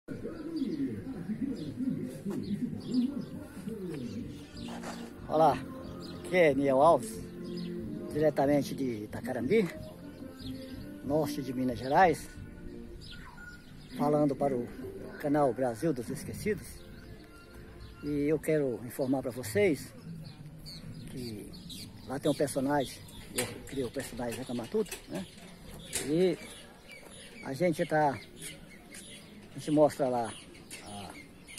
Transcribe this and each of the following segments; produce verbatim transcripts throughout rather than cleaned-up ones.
Olá, aqui é Niel Alves, diretamente de Itacarambi, norte de Minas Gerais, falando para o canal Brasil dos Esquecidos. E eu quero informar para vocês que lá tem um personagem, eu criei o personagem Zeca Matuto, né? E a gente tá, a gente mostra lá, a,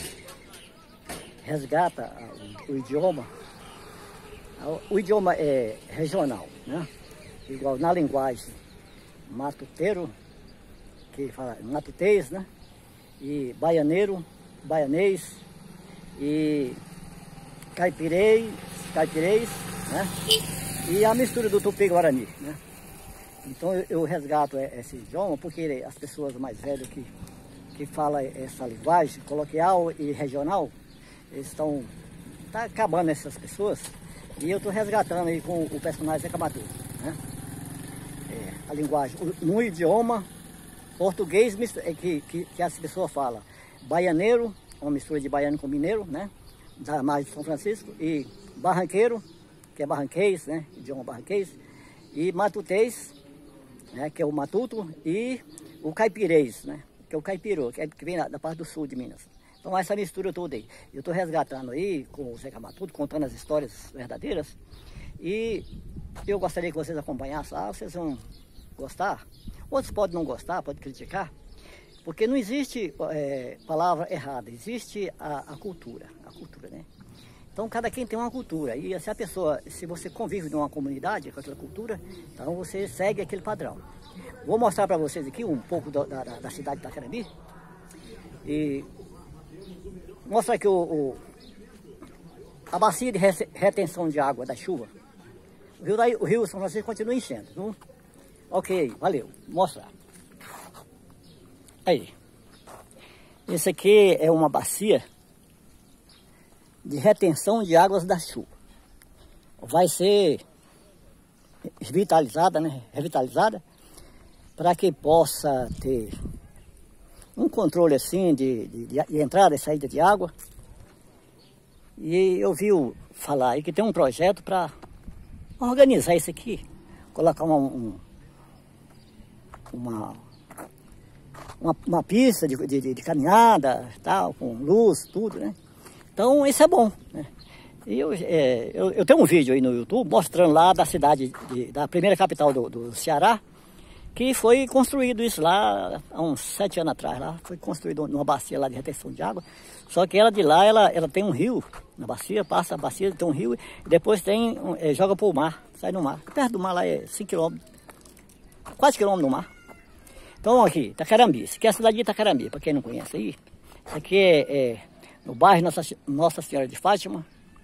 resgata a, o, o idioma. O idioma é regional, né? Igual na linguagem matuteiro, que fala matutês, né? E baianeiro, baianês, e caipirei, caipirês, né? E a mistura do tupi-guarani, né? Então eu, eu resgato esse idioma porque as pessoas mais velhas que, que falam essa linguagem coloquial e regional, eles estão tá acabando essas pessoas. E eu estou resgatando aí com o personagem Zeca Matuto, né? É, a linguagem, no idioma português é que, que, que as pessoas falam. Baianeiro, uma mistura de baiano com mineiro, né? Da margem de São Francisco. E barranqueiro, que é barranquês, né? Idioma barranquês. E matutês, né? Que é o matuto. E o caipirês, né? Que é o caipirô, que, é, que vem da, da parte do sul de Minas. Então essa mistura toda aí, eu estou resgatando aí com o Zeca Matuto, contando as histórias verdadeiras. E eu gostaria que vocês acompanhassem, ah, vocês vão gostar. Outros podem não gostar, podem criticar, porque não existe é, palavra errada, existe a, a cultura, a cultura, né? Então cada quem tem uma cultura, e se a pessoa, se você convive numa comunidade com aquela cultura, então você segue aquele padrão. Vou mostrar para vocês aqui um pouco da, da, da cidade de Itacarambi. E mostra aqui o, o, a bacia de retenção de água da chuva. O rio, daí, o rio São Francisco continua enchendo. Viu? Ok, valeu. Mostra. Aí. Esse aqui é uma bacia de retenção de águas da chuva. Vai ser revitalizada, né? Revitalizada para que possa ter um controle assim de, de, de entrada e saída de água. E eu vi falar aí que tem um projeto para organizar isso aqui, colocar uma, um, uma, uma, uma pista de, de, de caminhada, tal, com luz, tudo, né? Então isso é bom, né? E eu, é, eu, eu tenho um vídeo aí no YouTube mostrando lá da cidade, de, da primeira capital do, do Ceará, que foi construído isso lá há uns sete anos atrás. Lá foi construído uma bacia lá de retenção de água. Só que ela de lá, ela, ela tem um rio na bacia, passa a bacia, tem um rio e depois tem, é, joga para o mar, sai no mar. Perto do mar lá é cinco quilômetros, quatro quilômetros no mar. Então aqui, Itacarambi, isso aqui é a cidade de Itacarambi, para quem não conhece aí. Isso aqui é, é no bairro Nossa, Nossa Senhora de Fátima.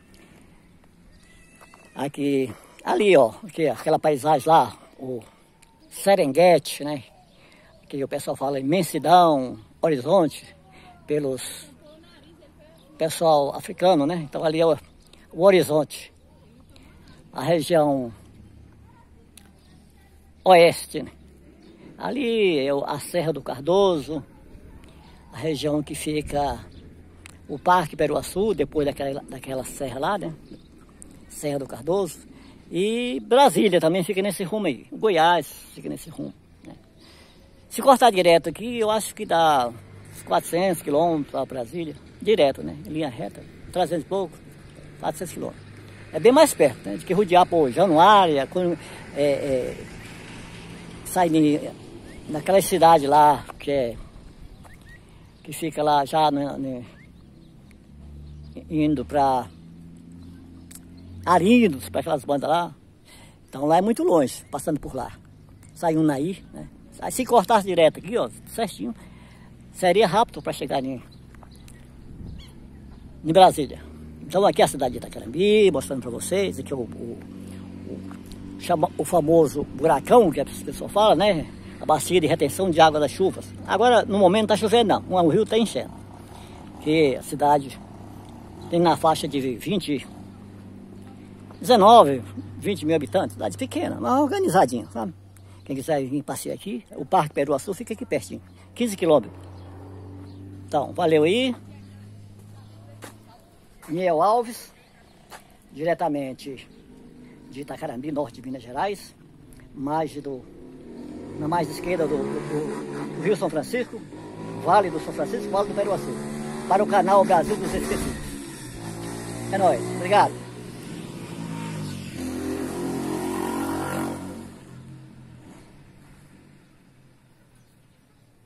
Aqui, ali ó, aqui, aquela paisagem lá, o Serenguete, né? Que o pessoal fala imensidão, horizonte, pelos pessoal africano, né? Então ali é o, o horizonte, a região oeste, né? Ali é a Serra do Cardoso, a região que fica o Parque Peruaçu, depois daquela, daquela serra lá, né? Serra do Cardoso. E Brasília também fica nesse rumo aí. O Goiás fica nesse rumo, né? Se cortar direto aqui, eu acho que dá uns quatrocentos quilômetros para Brasília. Direto, né? Em linha reta. trezentos e pouco, quatrocentos quilômetros. É bem mais perto, né? De que rodear por Januária, quando, é, é, sai de, naquela cidade lá, que é que fica lá já né, né, indo para Arindos, para aquelas bandas lá. Então lá é muito longe, passando por lá. Sai um naí, né? Aí se cortasse direto aqui, ó, certinho, seria rápido para chegar em, em Brasília. Então aqui é a cidade de Itacarambi, mostrando para vocês. Aqui é o, o, o, chama, o famoso buracão, que as pessoas falam, né? A bacia de retenção de água das chuvas. Agora, no momento, não está chovendo não, o rio está enchendo. Porque a cidade tem na faixa de vinte, dezenove, vinte mil habitantes, cidade pequena, mas organizadinha, sabe? Quem quiser vir passear aqui, o Parque Peruaçu fica aqui pertinho, quinze quilômetros. Então, valeu aí. Niel Alves, diretamente de Itacarambi, norte de Minas Gerais, margem do, na mais esquerda do, do, do Rio São Francisco, Vale do São Francisco, Vale do Peruaçu, para o canal Brasil dos Esquecidos. É nóis, obrigado.